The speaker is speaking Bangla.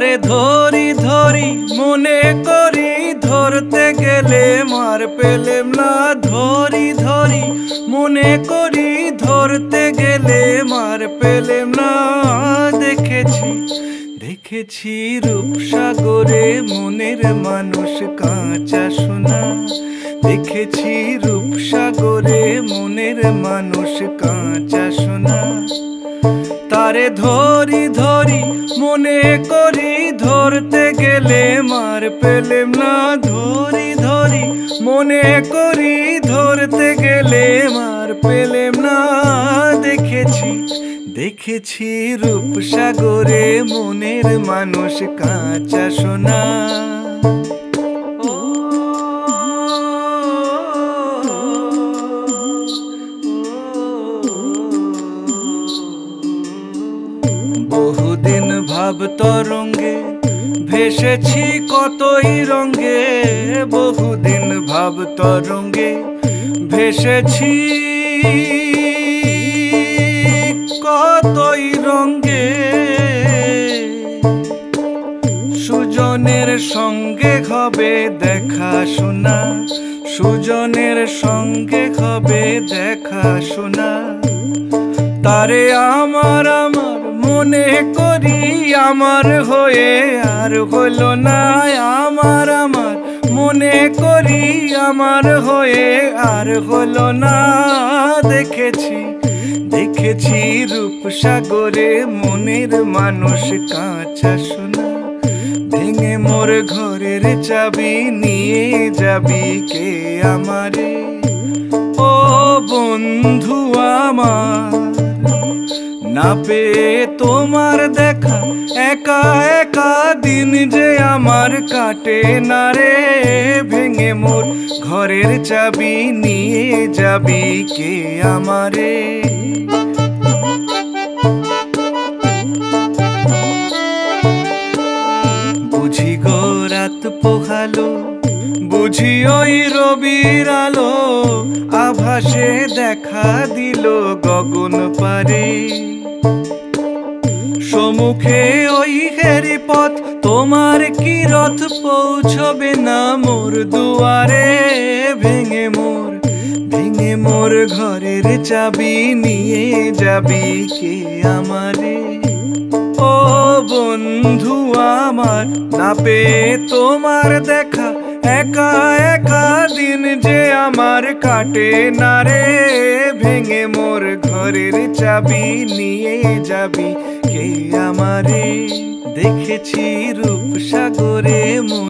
তারে ধরি ধরি মনে করি ধরতে গেলে মার পেলেম না। ধরি ধরি মনে করি ধরতে গেলে মার পেলেম না। দেখেছি দেখেছি রূপসাগরে মনের মানুষ কাঁচা সোনা। দেখেছি রূপসাগরে মনের মানুষ কাঁচা সোনা। তারে ধরি ধরি মনে করি ধরতে গেলে মার পেলেম না। ধরি ধরি মনে করি ধরতে গেলে মার পেলেম না। দেখেছি দেখেছি রূপসাগরে মনের মানুষ কাঁচা সোনা। বহুদিন ভাব তরঙ্গে ভেসেছি কতই রঙ্গে। বহুদিন ভাব তরঙ্গে ভেসেছি কতই রঙ্গে। সুজনের সঙ্গে হবে দেখা শোনা। সুজনের সঙ্গে হবে দেখা শোনা। তারে আমার আমার মনে করি আমার হয়ে আর হলো না। আমার আমার মনে করি আমার হয়ে আর হলো না। দেখেছি দেখেছি রূপসাগরে মনের মানুষ কাঁচা সোনা। ভেঙে মোর ঘরের চাবি নিয়ে যাবি কে আমারে। ও বন্ধু আমার না পেয়ে তোমার দেখা একা একা দিন যে আমার কাটে না রে। ভেঙে মোর ঘরের চাবি নিয়ে যাবি কে আমারে। বুঝি গো রাত পোহালো বুঝি ওই রবির আলো। আভাসে দেখা দিল গগন পারে। সম্মুখে ওই হেরি পথ তোমার কি রথ পৌঁছবে না মোর দুয়ারে। ভেঙে মোর ঘরের চাবি নিয়ে যাবি কে আমারে। ও বন্ধু আমার না পেয়ে তোমার দেখা একা একা দিন যে আমার কাটে না রে। ভেঙে মোর ঘরের চাবি নিয়ে যাবি কে আমারে। দেখেছি রূপসাগরে